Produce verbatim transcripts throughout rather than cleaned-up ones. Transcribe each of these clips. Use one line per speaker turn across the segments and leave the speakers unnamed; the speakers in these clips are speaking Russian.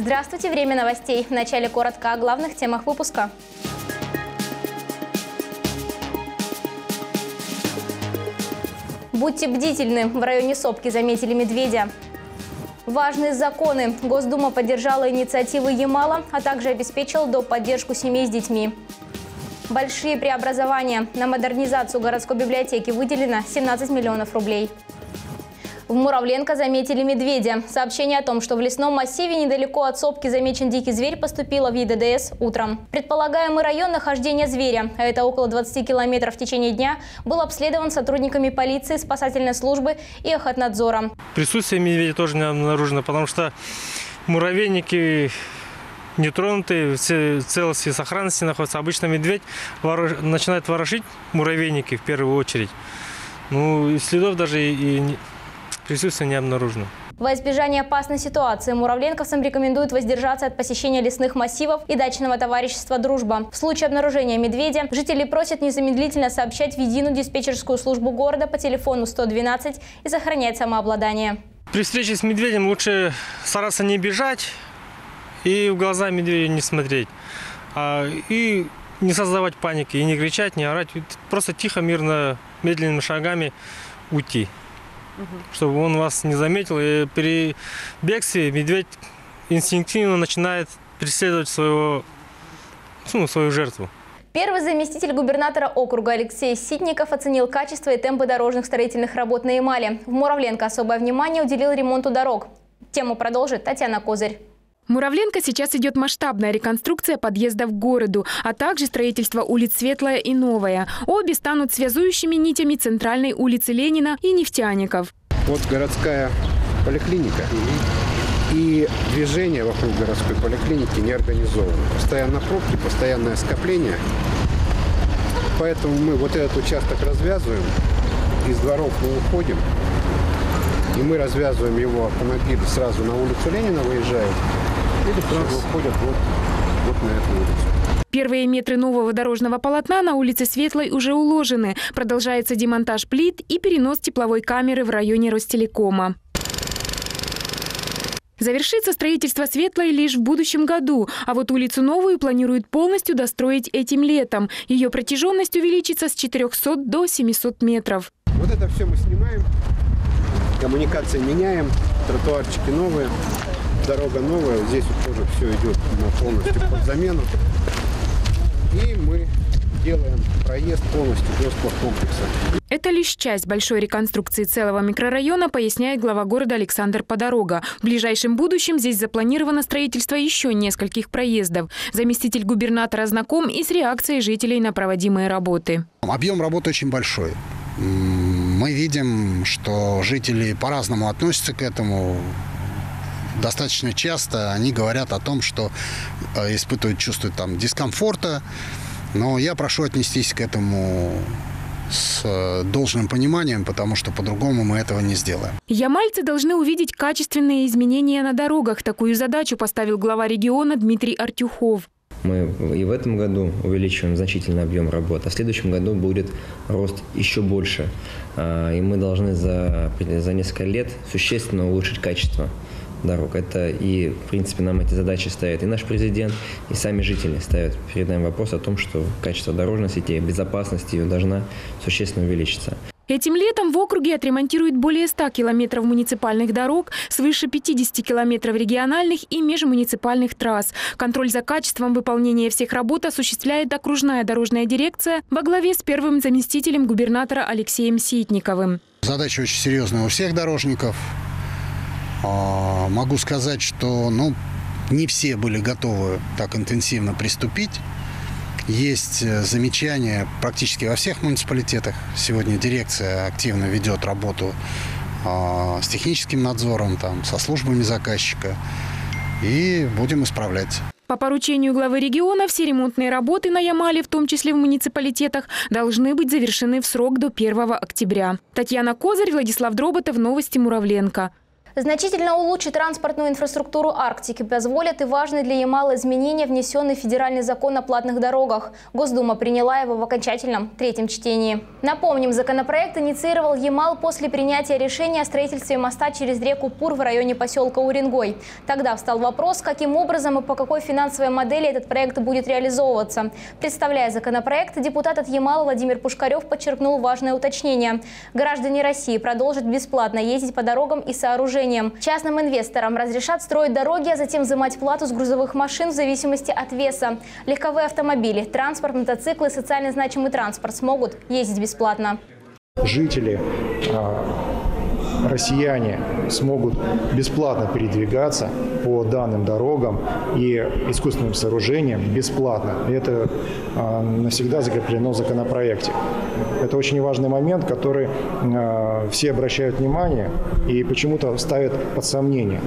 Здравствуйте, время новостей. В начале коротко о главных темах выпуска. Будьте бдительны. В районе Сопки заметили медведя. Важные законы. Госдума поддержала инициативы Ямала, а также обеспечила доп. Поддержку семей с детьми. Большие преобразования. На модернизацию городской библиотеки выделено семнадцать миллионов рублей. В Муравленко заметили медведя. Сообщение о том, что в лесном массиве недалеко от Сопки замечен дикий зверь, поступило в Е Д Д С утром. Предполагаемый район нахождения зверя, а это около двадцати километров в течение дня, был обследован сотрудниками полиции, спасательной службы и охотнадзора.
Присутствие медведя тоже не обнаружено, потому что муравейники нетронутые, в целости и сохранности находятся. Обычно медведь ворош... начинает ворошить муравейники в первую очередь. Ну, и следов даже и... и... присутствие не обнаружено.
Во избежание опасной ситуации муравленковцам рекомендуют воздержаться от посещения лесных массивов и дачного товарищества «Дружба». В случае обнаружения медведя жители просят незамедлительно сообщать в единую диспетчерскую службу города по телефону сто двенадцать и сохранять самообладание.
При встрече с медведем лучше стараться не бежать и в глаза медведю не смотреть. А, и не создавать паники, и не кричать, не орать. Просто тихо, мирно, медленными шагами уйти. Чтобы он вас не заметил. И при бегстве медведь инстинктивно начинает преследовать своего, ну, свою жертву.
Первый заместитель губернатора округа Алексей Ситников оценил качество и темпы дорожных строительных работ на Ямале. В Муравленко особое внимание уделил ремонту дорог. Тему продолжит Татьяна Козырь.
В Муравленко сейчас идет масштабная реконструкция подъездов к городу, а также строительство улиц Светлая и Новая. Обе станут связующими нитями центральной улицы Ленина и Нефтяников.
Вот городская поликлиника. И движение вокруг городской поликлиники не организовано. Постоянно пробки, постоянное скопление. Поэтому мы вот этот участок развязываем, из дворов мы уходим. И мы развязываем его, автомобиль сразу на улицу Ленина выезжает. Или сразу уходят вот, вот на эту улицу.
Первые метры нового дорожного полотна на улице Светлой уже уложены. Продолжается демонтаж плит и перенос тепловой камеры в районе Ростелекома. Завершится строительство Светлой лишь в будущем году. А вот улицу Новую планируют полностью достроить этим летом. Ее протяженность увеличится с четырёхсот до семисот метров.
Вот это все мы снимаем. Коммуникации меняем, тротуарчики новые. Дорога новая, здесь вот тоже все идет полностью под замену. И мы делаем проезд полностью до спорткомплекса.
Это лишь часть большой реконструкции целого микрорайона, поясняет глава города Александр Подорога. В ближайшем будущем здесь запланировано строительство еще нескольких проездов. Заместитель губернатора знаком и с реакцией жителей на проводимые работы.
Объем работы очень большой. Мы видим, что жители по-разному относятся к этому. Достаточно часто они говорят о том, что испытывают чувство там, дискомфорта. Но я прошу отнестись к этому с должным пониманием, потому что по-другому мы этого не сделаем.
Ямальцы должны увидеть качественные изменения на дорогах. Такую задачу поставил глава региона Дмитрий Артюхов.
Мы и в этом году увеличиваем значительный объем работы, а в следующем году будет рост еще больше. И мы должны за, за несколько лет существенно улучшить качество дорог. Это и, в принципе, нам эти задачи ставят и наш президент, и сами жители ставят перед нами вопрос о том, что качество дорожной сети, безопасность ее должна существенно увеличиться.
Этим летом в округе отремонтируют более ста километров муниципальных дорог, свыше пятидесяти километров региональных и межмуниципальных трасс. Контроль за качеством выполнения всех работ осуществляет окружная дорожная дирекция во главе с первым заместителем губернатора Алексеем Ситниковым.
Задача очень серьезная у всех дорожников. Могу сказать, что ну, не все были готовы так интенсивно приступить. Есть замечания практически во всех муниципалитетах. Сегодня дирекция активно ведет работу э, с техническим надзором, там, со службами заказчика. И будем исправлять.
По поручению главы региона все ремонтные работы на Ямале, в том числе в муниципалитетах, должны быть завершены в срок до первого октября. Татьяна Козырь, Владислав Дроботов, новости Муравленко.
Значительно улучшить транспортную инфраструктуру Арктики позволят и важные для Ямала изменения, внесенные в федеральный закон о платных дорогах. Госдума приняла его в окончательном третьем чтении. Напомним, законопроект инициировал Ямал после принятия решения о строительстве моста через реку Пур в районе поселка Уренгой. Тогда встал вопрос, каким образом и по какой финансовой модели этот проект будет реализовываться. Представляя законопроект, депутат от Ямала Владимир Пушкарев подчеркнул важное уточнение. Граждане России продолжат бесплатно ездить по дорогам и сооружениям. Частным инвесторам разрешат строить дороги, а затем взимать плату с грузовых машин в зависимости от веса. Легковые автомобили, транспорт, мотоциклы и социально значимый транспорт смогут ездить бесплатно.
Жители, россияне смогут бесплатно передвигаться по данным дорогам и искусственным сооружениям бесплатно. Это навсегда закреплено в законопроекте. Это очень важный момент, который все обращают внимание и почему-то ставят под сомнение.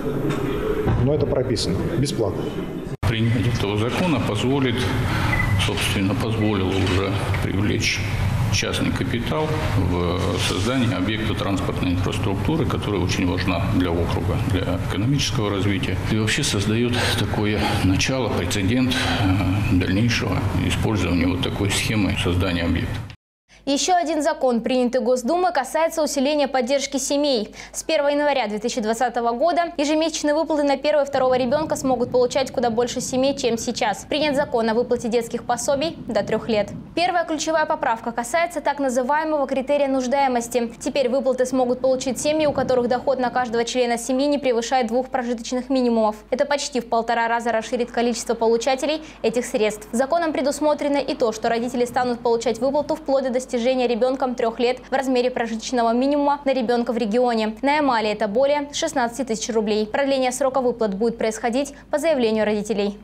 Но это прописано бесплатно.
Принятие этого закона позволит, собственно, позволило уже привлечь частный капитал в создании объекта транспортной инфраструктуры, которая очень важна для округа, для экономического развития. И вообще создает такое начало, прецедент дальнейшего использования вот такой схемы создания объекта.
Еще один закон, принятый Госдумой, касается усиления поддержки семей. С первого января две тысячи двадцатого года ежемесячные выплаты на первого и второго ребенка смогут получать куда больше семей, чем сейчас. Принят закон о выплате детских пособий до трех лет. Первая ключевая поправка касается так называемого критерия нуждаемости. Теперь выплаты смогут получить семьи, у которых доход на каждого члена семьи не превышает двух прожиточных минимумов. Это почти в полтора раза расширит количество получателей этих средств. Законом предусмотрено и то, что родители станут получать выплату вплоть до достижения достижения ребенком трех лет в размере прожиточного минимума на ребенка в регионе. На Ямале это более шестнадцати тысяч рублей. Продление срока выплат будет происходить по заявлению родителей.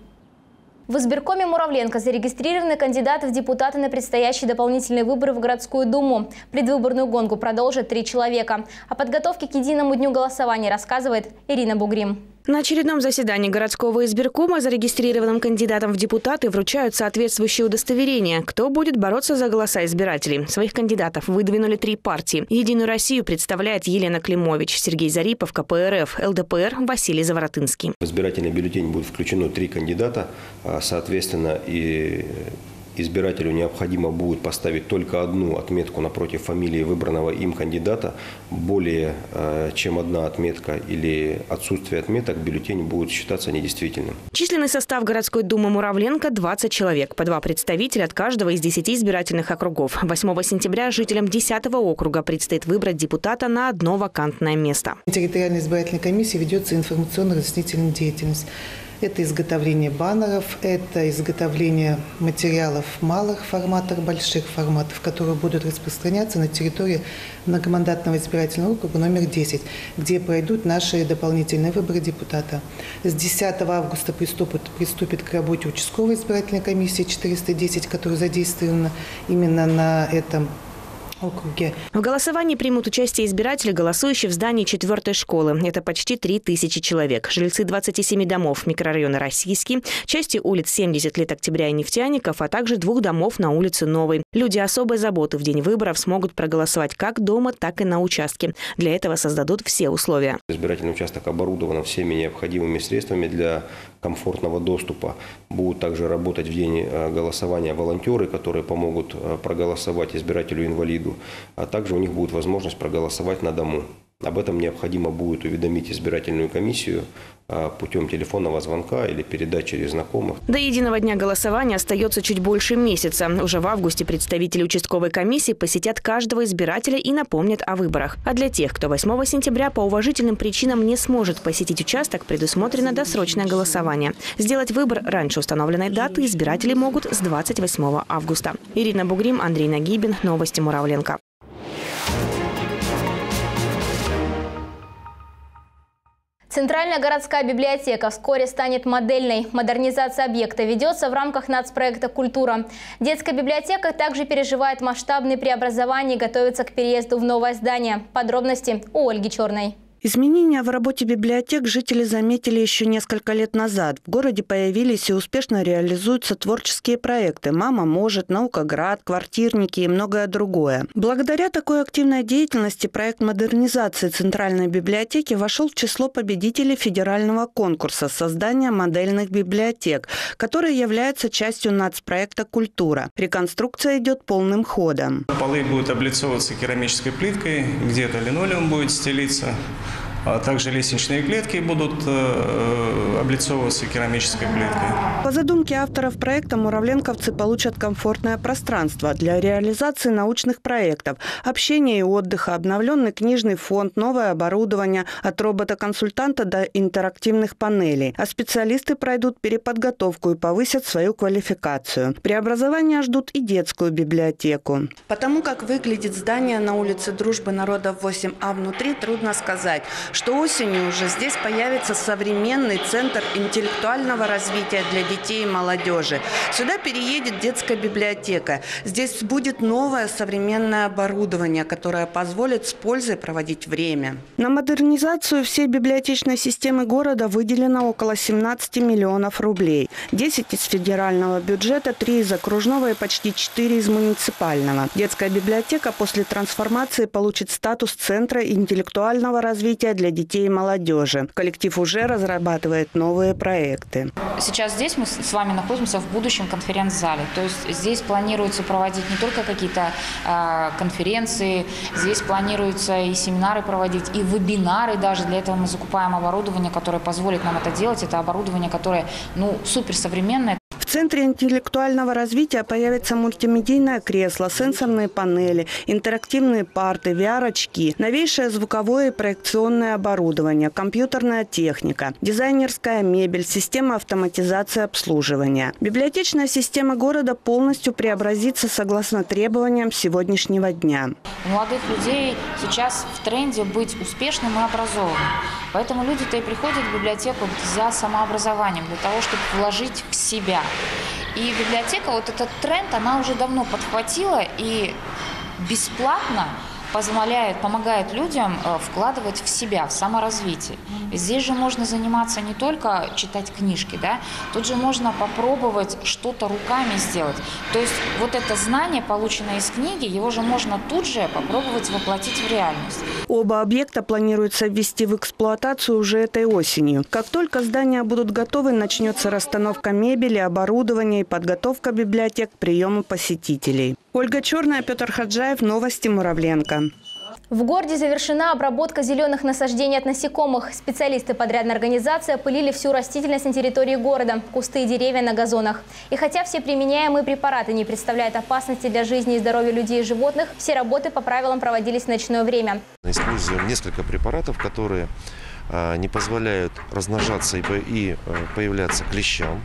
В избиркоме Муравленко зарегистрированы кандидаты в депутаты на предстоящие дополнительные выборы в городскую думу. Предвыборную гонку продолжат три человека. О подготовке к единому дню голосования рассказывает Ирина Бугрим.
На очередном заседании городского избиркома зарегистрированным кандидатам в депутаты вручают соответствующие удостоверения. Кто будет бороться за голоса избирателей? Своих кандидатов выдвинули три партии. «Единую Россию» представляет Елена Климович, Сергей Зарипов, ка пэ эр эф, эл дэ пэ эр Василий Заворотынский.
В избирательный бюллетень будет включено три кандидата. Соответственно, и избирателю необходимо будет поставить только одну отметку напротив фамилии выбранного им кандидата. Более чем одна отметка или отсутствие отметок бюллетень будет считаться недействительным.
Численный состав городской думы Муравленко – двадцать человек, по два представителя от каждого из десяти избирательных округов. восьмого сентября жителям десятого округа предстоит выбрать депутата на одно вакантное место.
Территориальной избирательной комиссии ведется информационно-разъяснительная деятельность. Это изготовление баннеров, это изготовление материалов малых форматов, больших форматов, которые будут распространяться на территории многомандатного избирательного округа номер десять, где пройдут наши дополнительные выборы депутата. С десятого августа приступит, приступит к работе участковой избирательной комиссии четыреста десять, которая задействована именно на этом округе.
В голосовании примут участие избиратели, голосующие в здании четвертой школы. Это почти три тысячи человек. Жильцы двадцати семи домов микрорайона Российский, части улиц семьдесят лет Октября и Нефтяников, а также двух домов на улице Новой. Люди особой заботы в день выборов смогут проголосовать как дома, так и на участке. Для этого создадут все условия.
Избирательный участок оборудован всеми необходимыми средствами для комфортного доступа. Будут также работать в день голосования волонтеры, которые помогут проголосовать избирателю-инвалиду, а также у них будет возможность проголосовать на дому. Об этом необходимо будет уведомить избирательную комиссию путем телефонного звонка или передачи через знакомых.
До единого дня голосования остается чуть больше месяца. Уже в августе представители участковой комиссии посетят каждого избирателя и напомнят о выборах. А для тех, кто восьмого сентября по уважительным причинам не сможет посетить участок, предусмотрено досрочное голосование. Сделать выбор раньше установленной даты избиратели могут с двадцать восьмого августа. Ирина Бугрим, Андрей Нагибин. Новости Муравленко.
Центральная городская библиотека вскоре станет модельной. Модернизация объекта ведется в рамках нацпроекта «Культура». Детская библиотека также переживает масштабные преобразования и готовится к переезду в новое здание. Подробности у Ольги Черной.
Изменения в работе библиотек жители заметили еще несколько лет назад. В городе появились и успешно реализуются творческие проекты «Мама может», «Наукоград», «Квартирники» и многое другое. Благодаря такой активной деятельности проект модернизации Центральной библиотеки вошел в число победителей федерального конкурса создания модельных библиотек, который является частью нацпроекта «Культура». Реконструкция идет полным ходом.
Полы будут облицовываться керамической плиткой, где-то линолеум будет стелиться. А также лестничные клетки будут э, облицовываться керамической плиткой.
По задумке авторов проекта муравленковцы получат комфортное пространство для реализации научных проектов, общения и отдыха, обновленный книжный фонд, новое оборудование от робота-консультанта до интерактивных панелей. А специалисты пройдут переподготовку и повысят свою квалификацию. Преобразования ждут и детскую библиотеку. Потому как выглядит здание на улице Дружбы народов восемь А внутри, трудно сказать, что осенью уже здесь появится современный центр интеллектуального развития для детей и молодежи. Сюда переедет детская библиотека. Здесь будет новое современное оборудование, которое позволит с пользой проводить время. На модернизацию всей библиотечной системы города выделено около семнадцати миллионов рублей. десять из федерального бюджета, три из окружного и почти четыре из муниципального. Детская библиотека после трансформации получит статус центра интеллектуального развития для детей и молодежи. Коллектив уже разрабатывает новые проекты.
Сейчас здесь мы с вами находимся в будущем конференц-зале. То есть здесь планируется проводить не только какие-то э, конференции, здесь планируется и семинары проводить, и вебинары даже. Для этого мы закупаем оборудование, которое позволит нам это делать. Это оборудование, которое ну, суперсовременное.
В Центре интеллектуального развития появится мультимедийное кресло, сенсорные панели, интерактивные парты, ви ар-очки, новейшее звуковое и проекционное оборудование, компьютерная техника, дизайнерская мебель, система автоматизации обслуживания. Библиотечная система города полностью преобразится согласно требованиям сегодняшнего дня.
У молодых людей сейчас в тренде быть успешным и образованным. Поэтому люди-то и приходят в библиотеку за самообразованием, для того, чтобы вложить в себя. И библиотека, вот этот тренд, она уже давно подхватила и бесплатно позволяет, помогает людям вкладывать в себя, в саморазвитие. Здесь же можно заниматься не только читать книжки, да, тут же можно попробовать что-то руками сделать. То есть вот это знание, полученное из книги, его же можно тут же попробовать воплотить в реальность.
Оба объекта планируется ввести в эксплуатацию уже этой осенью. Как только здания будут готовы, начнется расстановка мебели, оборудования и подготовка библиотек к приему посетителей. Ольга Черная, Петр Хаджаев, новости Муравленко.
В городе завершена обработка зеленых насаждений от насекомых. Специалисты подрядной организации опылили всю растительность на территории города, кусты и деревья на газонах. И хотя все применяемые препараты не представляют опасности для жизни и здоровья людей и животных, все работы по правилам проводились в ночное время.
Используем несколько препаратов, которые не позволяют размножаться и появляться клещам.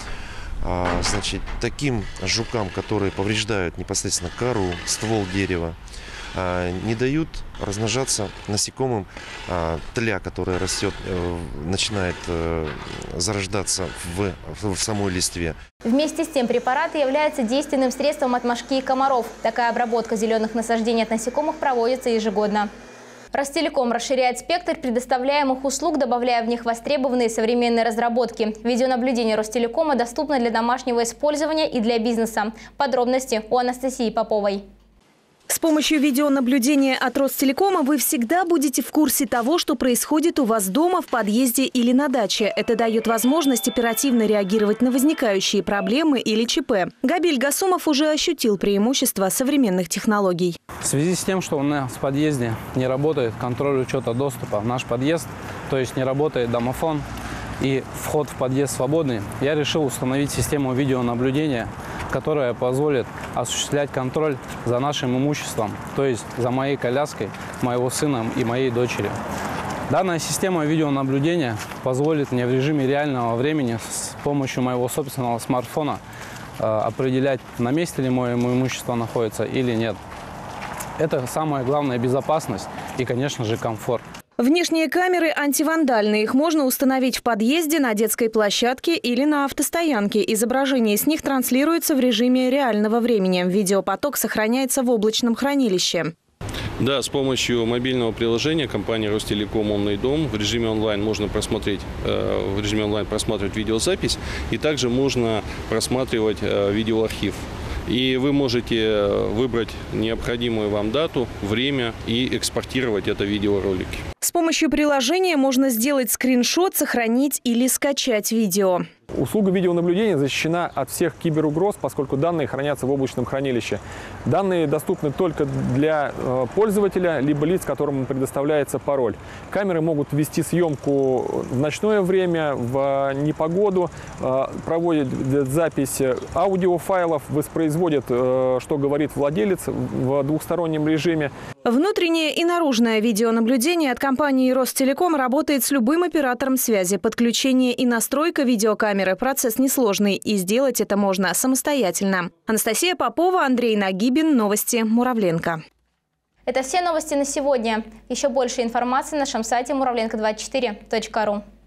Значит, таким жукам, которые повреждают непосредственно кору, ствол дерева, не дают размножаться насекомым тля, которая растет, начинает зарождаться в, в самой листве.
Вместе с тем препараты являются действенным средством от мошки и комаров. Такая обработка зеленых насаждений от насекомых проводится ежегодно. Ростелеком расширяет спектр предоставляемых услуг, добавляя в них востребованные современные разработки. Видеонаблюдение Ростелекома доступно для домашнего использования и для бизнеса. Подробности у Анастасии Поповой.
С помощью видеонаблюдения от Ростелекома вы всегда будете в курсе того, что происходит у вас дома, в подъезде или на даче. Это дает возможность оперативно реагировать на возникающие проблемы или ЧП. Габиль Гасумов уже ощутил преимущество современных технологий.
В связи с тем, что у нас в подъезде не работает контроль учета доступа в наш подъезд, то есть не работает домофон и вход в подъезд свободный, я решил установить систему видеонаблюдения, которая позволит осуществлять контроль за нашим имуществом, то есть за моей коляской, моего сына и моей дочери. Данная система видеонаблюдения позволит мне в режиме реального времени с помощью моего собственного смартфона э, определять, на месте ли мое имущество находится или нет. Это самая главная безопасность и, конечно же, комфорт.
Внешние камеры антивандальные. Их можно установить в подъезде, на детской площадке или на автостоянке. Изображение с них транслируется в режиме реального времени. Видеопоток сохраняется в облачном хранилище.
Да, с помощью мобильного приложения компании Ростелеком «Умный дом» в режиме онлайн можно просмотреть, э, в режиме онлайн просматривать видеозапись, и также можно просматривать э, видеоархив. И вы можете выбрать необходимую вам дату, время и экспортировать это видеоролики.
С помощью приложения можно сделать скриншот, сохранить или скачать видео.
Услуга видеонаблюдения защищена от всех киберугроз, поскольку данные хранятся в облачном хранилище. Данные доступны только для пользователя, либо лиц, которым предоставляется пароль. Камеры могут вести съемку в ночное время, в непогоду, проводят запись аудиофайлов, воспроизводят, что говорит владелец, в двухстороннем режиме.
Внутреннее и наружное видеонаблюдение от компании Ростелеком работает с любым оператором связи. Подключение и настройка видеокамеры – процесс несложный, и сделать это можно самостоятельно. Анастасия Попова, Андрей Нагибин. Новости Муравленко.
Это все новости на сегодня. Еще больше информации на нашем сайте муравленко двадцать четыре точка ру.